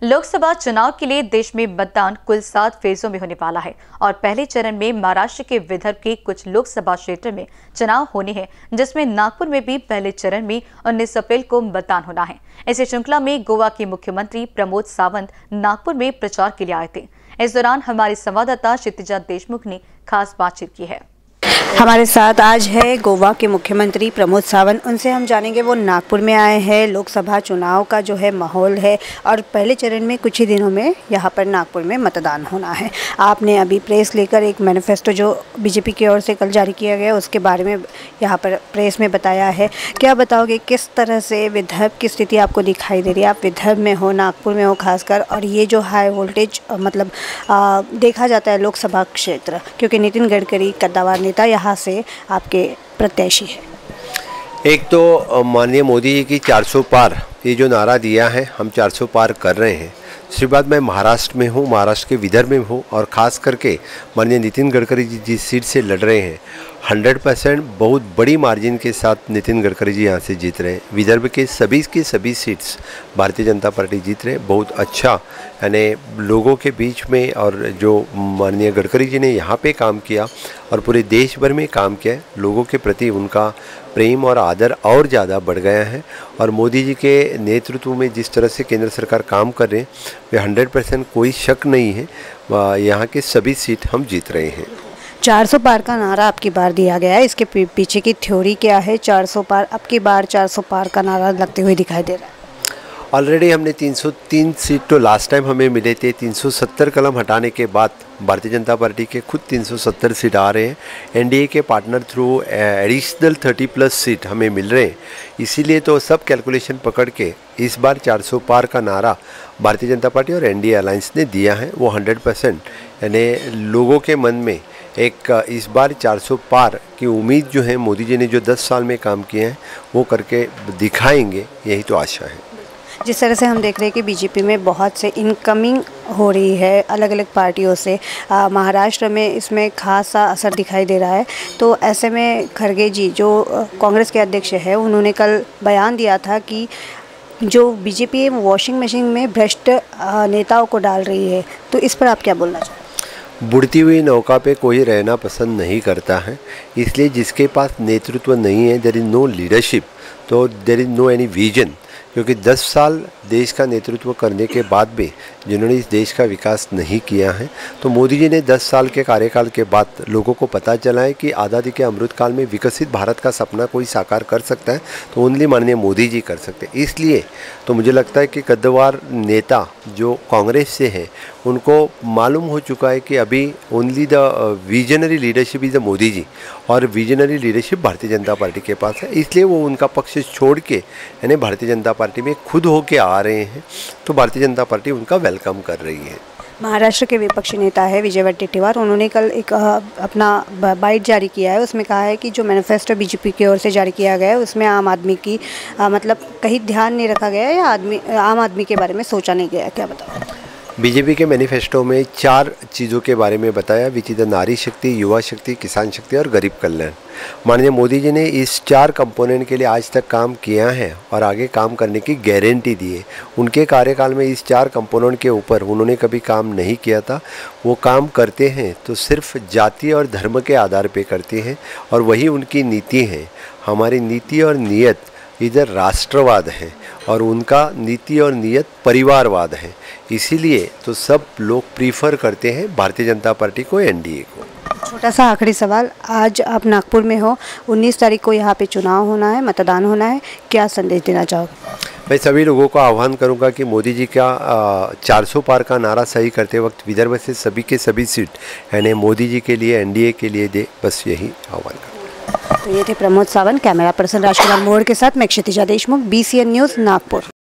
लोकसभा चुनाव के लिए देश में मतदान कुल 7 फेजों में होने वाला है और पहले चरण में महाराष्ट्र के विदर्भ के कुछ लोकसभा क्षेत्र में चुनाव होने हैं, जिसमें नागपुर में भी पहले चरण में 19 अप्रैल को मतदान होना है। इसी श्रृंखला में गोवा के मुख्यमंत्री प्रमोद सावंत नागपुर में प्रचार के लिए आए थे। इस दौरान हमारी संवाददाता क्षितिजा देशमुख ने खास बातचीत की है। हमारे साथ आज है गोवा के मुख्यमंत्री प्रमोद सावंत। उनसे हम जानेंगे, वो नागपुर में आए हैं। लोकसभा चुनाव का जो है माहौल है और पहले चरण में कुछ ही दिनों में यहाँ पर नागपुर में मतदान होना है। आपने अभी प्रेस लेकर एक मैनिफेस्टो जो बीजेपी की ओर से कल जारी किया गया उसके बारे में यहाँ पर प्रेस में बताया है। क्या बताओगे, किस तरह से विदर्भ की स्थिति आपको दिखाई दे रही है? आप विदर्भ में हो, नागपुर में हो खासकर, और ये जो हाई वोल्टेज मतलब देखा जाता है लोकसभा क्षेत्र, क्योंकि नितिन गडकरी कद्दावर नेता यहाँ से आपके प्रत्याशी है। एक तो माननीय मोदी जी की 400 पार ये जो नारा दिया है, हम 400 पार कर रहे हैं। दूसरी बात, मैं महाराष्ट्र में हूँ, महाराष्ट्र के विदर्भ में हूँ और ख़ास करके माननीय नितिन गडकरी जी जिस सीट से लड़ रहे हैं 100% बहुत बड़ी मार्जिन के साथ नितिन गडकरी जी यहाँ से जीत रहे हैं। विदर्भ के सभी सीट्स भारतीय जनता पार्टी जीत रहे हैं। बहुत अच्छा, यानी लोगों के बीच में, और जो माननीय गडकरी जी ने यहाँ पे काम किया और पूरे देश भर में काम किया है, लोगों के प्रति उनका प्रेम और आदर और ज़्यादा बढ़ गया है। और मोदी जी के नेतृत्व में जिस तरह से केंद्र सरकार काम कर रहे हैं, वे 100% कोई शक नहीं है, यहाँ के सभी सीट हम जीत रहे हैं। 400 पार का नारा आपकी बार दिया गया है, इसके पीछे की थ्योरी क्या है? 400 पार, अब की बार 400 पार का नारा लगते हुए दिखाई दे रहा है। ऑलरेडी हमने 303 सीट तो लास्ट टाइम हमें मिले थे। 370 कलम हटाने के बाद भारतीय जनता पार्टी के खुद 370 सीट आ रहे हैं। एनडीए के पार्टनर थ्रू एडिशनल 30+ सीट हमें मिल रहे हैं। इसीलिए तो सब कैलकुलेशन पकड़ के इस बार 400 पार का नारा भारतीय जनता पार्टी और एनडीए अलायंस ने दिया है। वो 100% यानी लोगों के मन में एक इस बार 400 पार की उम्मीद जो है, मोदी जी ने जो 10 साल में काम किए हैं वो करके दिखाएंगे, यही तो आशा है। जिस तरह से हम देख रहे हैं कि बीजेपी में बहुत से इनकमिंग हो रही है अलग अलग पार्टियों से, महाराष्ट्र में इसमें खासा असर दिखाई दे रहा है। तो ऐसे में खड़गे जी जो कांग्रेस के अध्यक्ष है, उन्होंने कल बयान दिया था कि जो बीजेपी है वॉशिंग मशीन में भ्रष्ट नेताओं को डाल रही है। तो इस पर आप क्या बोलना चाहते हैं? बुढ़ती हुई नौका पे कोई रहना पसंद नहीं करता है, इसलिए जिसके पास नेतृत्व नहीं है, देयर इज़ नो लीडरशिप, तो there is no any vision. क्योंकि 10 साल देश का नेतृत्व करने के बाद भी जिन्होंने इस देश का विकास नहीं किया है, तो मोदी जी ने 10 साल के कार्यकाल के बाद लोगों को पता चला है कि आज़ादी के अमृतकाल में विकसित भारत का सपना कोई साकार कर सकता है तो ओनली माननीय मोदी जी कर सकते हैं। इसलिए तो मुझे लगता है कि कद्दावर नेता जो कांग्रेस से हैं, उनको मालूम हो चुका है कि अभी only the visionary leadership is the Modi ji, और visionary leadership Bharatiya Janata party के पास है। इसलिए वो उनका पक्ष छोड़ के यानी भारतीय जनता पार्टी में खुद होके आ रहे हैं, तो भारतीय जनता पार्टी उनका वेलकम कर रही है। महाराष्ट्र के विपक्षी नेता है विजय वडेट्टीवार, उन्होंने कल एक अपना बाइट जारी किया है। उसमें कहा है कि जो मैनिफेस्टो बीजेपी की ओर से जारी किया गया है उसमें आम आदमी की मतलब कहीं ध्यान नहीं रखा गया है या आम आदमी के बारे में सोचा नहीं गया। क्या बताओ? बीजेपी के मैनिफेस्टो में 4 चीज़ों के बारे में बताया, विच इज़ द नारी शक्ति, युवा शक्ति, किसान शक्ति और गरीब कल्याण। माननीय मोदी जी ने इस 4 कंपोनेंट के लिए आज तक काम किया है और आगे काम करने की गारंटी दी है। उनके कार्यकाल में इस 4 कंपोनेंट के ऊपर उन्होंने कभी काम नहीं किया था। वो काम करते हैं तो सिर्फ जाति और धर्म के आधार पे करते हैं, और वही उनकी नीति है। हमारी नीति और नीयत इधर राष्ट्रवाद है और उनका नीति और नीयत परिवारवाद है। इसीलिए तो सब लोग प्रीफर करते हैं भारतीय जनता पार्टी को, एनडीए को। छोटा सा आखिरी सवाल, आज आप नागपुर में हो, 19 तारीख को यहाँ पे चुनाव होना है, मतदान होना है, क्या संदेश देना चाहोगे? मैं सभी लोगों को आह्वान करूंगा कि मोदी जी का 400 पार का नारा सही करते वक्त विदर्भ से सभी के सभी सीट यानी मोदी जी के लिए, एनडीए के लिए दे, बस यही आह्वान करूँगा। तो ये थे प्रमोद सावंत। कैमरा पर्सन राजकुमार मोड़ के साथ मैं क्षितिजा देशमुख, BCN न्यूज़ नागपुर।